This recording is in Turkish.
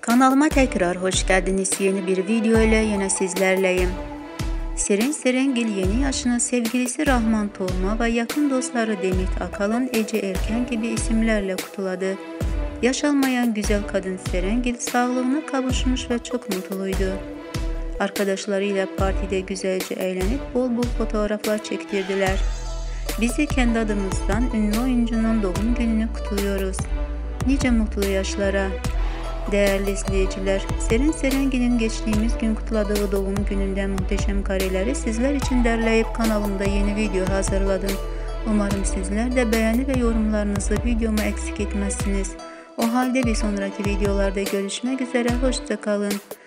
Kanalıma tekrar hoş geldiniz. Yeni bir video ile yine sizlerleyim. Seren Serengil yeni yaşını sevgilisi Rahman Tolma ve yakın dostları Demet Akalın, Ece Erken gibi isimlerle kutladı. Yaş almayan güzel kadın Serengil sağlığına kavuşmuş ve çok mutluydu. Arkadaşlarıyla partide güzelce eğlenip bol bol fotoğraflar çektirdiler. Bizi kendi adımızdan ünlü oyuncunun doğum gününü kutluyoruz. Nice mutlu yaşlara. Değerli izleyiciler, Seren Serengil'in geçtiğimiz gün kutladığı doğum gününden muhteşem kareleri sizler için derleyip kanalımda yeni video hazırladım. Umarım sizler de beğeni ve yorumlarınızı videoma eksik etmezsiniz. O halde bir sonraki videolarda görüşmek üzere, hoşça kalın.